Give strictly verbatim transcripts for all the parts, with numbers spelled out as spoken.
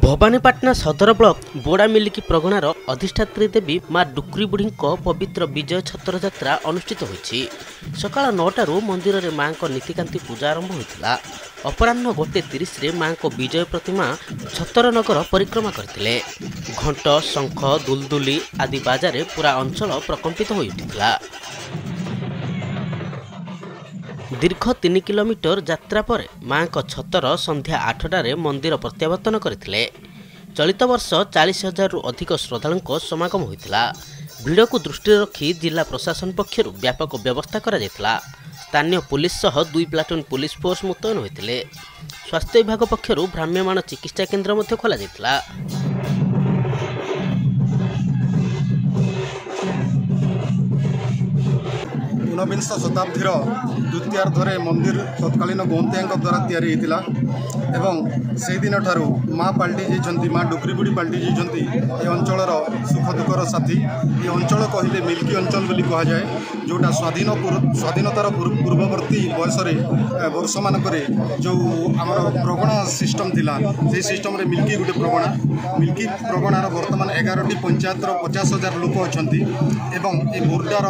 भवानीपाटना सदर ब्लॉक बोड़ा मिलिकी प्रगणार अधिष्ठात्री देवी माँ डोकरी बुढ़ी पवित्र विजय छत्र यात्रा अनुष्ठित होईछि। सकाळ नौटारू मंदिर में माँ को नीतिकांति पूजा आरंभ होता। अपराह्न गोटे तीस माँ को विजय प्रतिमा छतर नगर परिक्रमा करथिले। घंट शंख दुलदुली आदि बाजारे पूरा अंचल प्रकंपित हो उठिथिला। दीर्घ तीन किलोमीटर यात्रा पर माँ को छतर संध्या आठटारे मंदिर प्रत्यावर्तन करथिले। चलित वर्ष चालीस हजार रु अधिक श्रद्धालुओं समागम होता। भिड़ को दृष्टि रखी जिला प्रशासन पक्षर व्यापक व्यवस्था करा जायतिला। स्थानीय पुलिस सह दुई प्लाटून पुलिस फोर्स मुतयन होते। स्वास्थ्य विभाग पक्षर भ्राम्यमाण चिकित्सा केन्द्र मध्य खोला जायतिला। ऊनविंश शताब्दीर द्वितीयार्धरे मंदिर तत्कालीन गौंतिया द्वारा तैयारी होता एवं से दिन ठारू माँ पलटि जाइछन्ति। माँ डोकरी बुढ़ी पलटि जाइछन्ति। ए अंचलर सुख दुखर साथी। ये अंचल कहले मिल्की अंचल बोली कहा जाए, जोटा स्वाधीन स्वाधीनतार पूर्ववर्ती बयस वर्ष मानकरे जो आमर प्रगणा सिस्टम थिला से सिस्टम रे मिल्की गोटे प्रगणा मिल्की प्रगणार वर्तमान एगारटी पंचायतर पचास हजार लोक अछन्ति एवं ए बोर्डार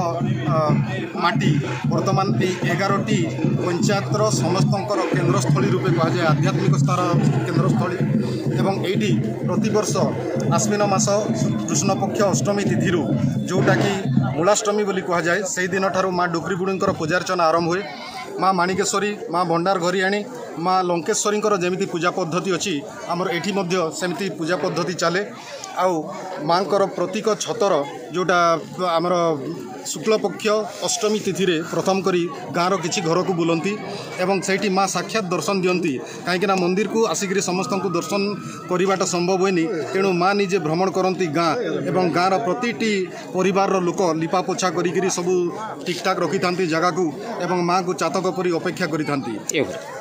माटी वर्तमान एगारटी पंचायतर समस्तंकर केन्द्रस्थली रूपे कहा जाए, आध्यात्मिक स्तर केन्द्रस्थली। एवं एटी प्रतिवर्ष आश्विन मास कृष्ण पक्ष अष्टमी तिथि जोटा कि मूलाष्टमी बोली कहा जाए, से दिन ठारू माँ डोकरी बुढ़ींकर पूजार्चना आरंभ हुए। माँ माणिकेश्वरी माँ भंडार घरियाणी माँ लंकेश्वरी जमी पूजा पद्धति अच्छी आमर एठी मध्य सेमती पूजा पद्धति चले। आउ माँ प्रतीक छतर जोटा आमर शुक्ल पक्ष अष्टमी तिथि रे प्रथम करी गाँव किसी घर को बुलती एवं सेठी माँ साक्षात दर्शन दियंती। कहीं मंदिर को आसिक समस्त को दर्शन करवाटा संभव हुए। तेणु माँ निजे भ्रमण करती गाँ एवं गाँव प्रति परिवार लोक लिपा पोछा करी सब ठीक ठाक रखी था जगह को एवं माँ को चातक परी अपेक्षा करी थांती।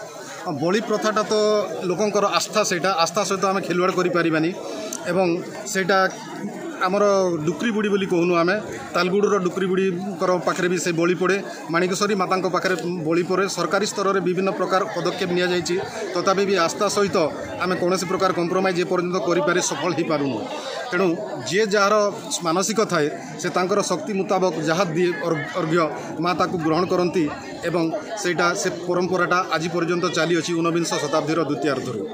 बलि प्रथाटा तो लोकंकर आस्था सेटा आस्था सहित आम खेलवाड़ करें एवं सेटा आमर डोकरी बुढ़ी बोली कहूनु आमे तालगुड़र डोकरी बुढ़ी पाखे भी से बलि पड़े। माणिकेश्वरी माता पाखे बलि पड़े। सरकारी स्तर में विभिन्न प्रकार पदक्षेप नि जाइछि, तथापि भी आस्था सहित आम कौन प्रकार कंप्रोमाइज एपर्यंत करें सफल हो पारूनु। तेणु जे जार मानसिक थाए से तांकर शक्ति मुताबक जहाँ दिए अर्घ्य माँ ताकू ग्रहण करती एवं सेटा से परंपराटा आज पर्यंत चली अच्छी ऊनविंश शताब्दीर द्वितीयार्धरू।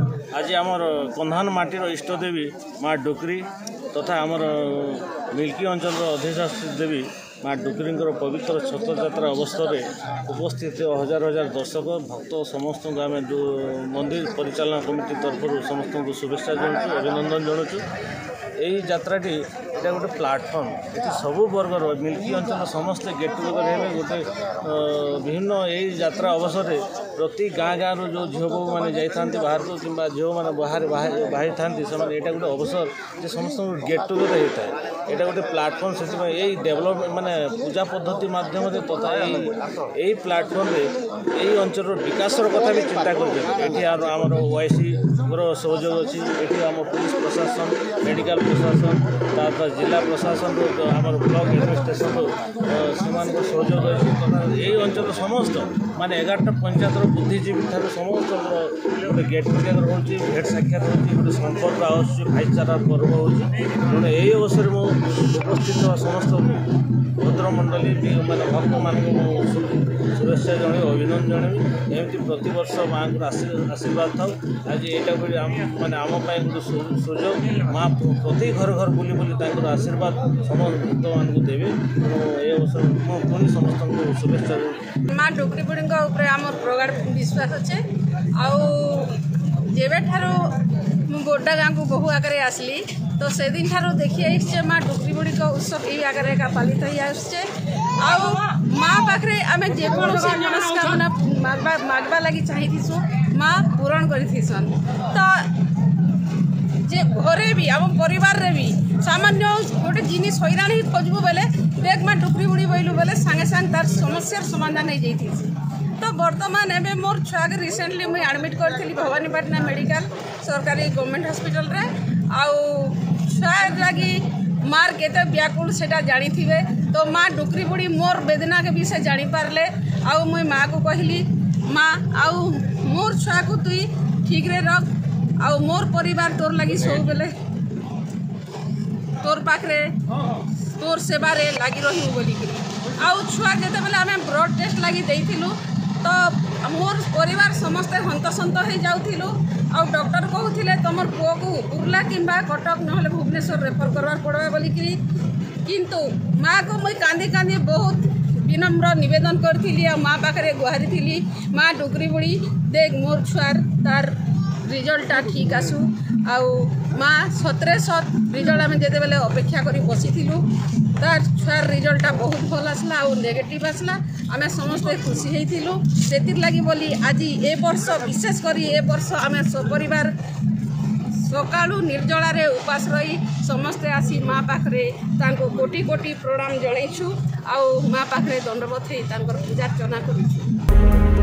आज आमर कंधान माटीर इष्टदेवी माँ डोकरी तथा आमर मिल्की अंचल अधिष्ठात्री देवी माँ डोकरी पवित्र छत्र यात्रा अवसर में उपस्थित हजार हजार दर्शक भक्त समस्त आम मंदिर परिचालना कमिटी तरफ समस्त को शुभेच्छा जनाऊँ, अभिनंदन जनाऊँ। यही यात्राटी एटा गोटे प्लाटफर्म ये सबू वर्गर मिल्की अंचल समस्ते गेट टुगेदर हे गोटे विभिन्न यही यात्रा अवसर में प्रति गाँ गाँव जो झील बो मैंने जाइए बाहर को कि झील मैंने बाहर बाहरी था यहाँ गोटे अवसर जो समस्त गेट टुगेदर होता है। यहाँ गोटे प्लाटफर्म से यही डेभलप माने पूजा पद्धति माध्यम तथा यही प्लाटफर्म यही अंचल विकासर कथा भी चिंता कर आमर ओआईसी सहयोग अच्छी ये आम पुलिस प्रशासन मेडिकल प्रशासन तापर जिला प्रशासन आमर ब्लॉक एडमिनिस्ट्रेशन से सहयोग अच्छी तथा यही अंचल समस्त माने एगारटा पंचायतर बुद्धिजीवी ठार समस्त गोटे गेट टुगेदर हो भेट साक्षात हो गोटे संपर्क आस भाईचारा पर्व हो। यही अवसर में उपस्थित समस्त भद्रमंडली माने भक्त मान शुभेच्छा जन अभिनंदन जनबी। एमती प्रति वर्ष माँ को आशीर्वाद था। आज यहाँ माने आम गोटे सुजोग माँ प्रति घर घर बुली बुली आशीर्वाद समस्त भक्त मान को देवे। ये अवसर पुणी समस्त को शुभेच्छा। माँ डोकरी बुढ़ी आम प्रगाढ़ विश्वास अच्छे। आबे ठारू गोड्डा गाँव को बहु आगे आसली तो से दिन ठारू देखी आसचे माँ डोकरी बुढ़ी का उत्सव यही आगे का पालित ही आसचे। आउ माँ पाखे आम जेकोसी मनस्कामना मागवा मागवा लगी चाहिथीसु माँ पूरण करिथीसन। तो जे घरे भी आम परिवार रे भी सामान्य गोटे जिनिस हैरान ही खोजबू बेले देख माँ डोकरी बुढ़ी बोलू बेले सांगे सांगे तार समस्यार समाधान हो जाइथीसी। तो बर्तमान एवं मोर छुआ के रिसेंटली मुझे एडमिट करी भवानीपाटना मेडिकल सरकारी गवर्नमेंट हॉस्पिटल रे। आउ छुआ लगी मार केते व्याकुल सेटा जानी थिबे तो माँ डोकरी बुढ़ी मोर वेदना के विषय जानी पारले। आउ मुई माँ को कहली माँ आउ मोर छुआ को तुई ठीक रे रख आउ मोर परिवार तोर लगी सब बेले तोर पाखरे तोर सेवारे लगी रही बोलिक आउ छुआ जिते बेले आम ब्लड टेस्ट लगी देइथिलु तो मोर परिवार समस्ते हंतसंत हो जाऊँ आउ डॉक्टर कहते तुम पुओ को उर्ला कि कटक ना भुवनेश्वर रेफर करवार पड़वा बोलिक किंतु माँ को मुई कांदी कांदी बहुत विनम्र निवेदन करी आ माँ पाखे गुहारी थी माँ डोकरी बुढ़ी देख मोर छुआर तार रिजल्टा ठीक आसू आउ माँ सतरे सत रिजल्ट आम जिते बेले अपेक्षा कर बसीलु तार छुआर रिजल्टा बहुत भल आसला आउ नेगेटिव आसला आम समस्ते खुशी होइथिलु सेतिर लगी बोली आज ए वर्ष विशेष करी ए वर्ष आम सपरिवार सकाळु निर्जलारे उपास रही समस्ते आसी माँ पाखरे तांको कोटी कोटी प्रणाम जणैछु आउ माँ पाखरे दंडवत होई तांकर पूजा अर्चना करूछु।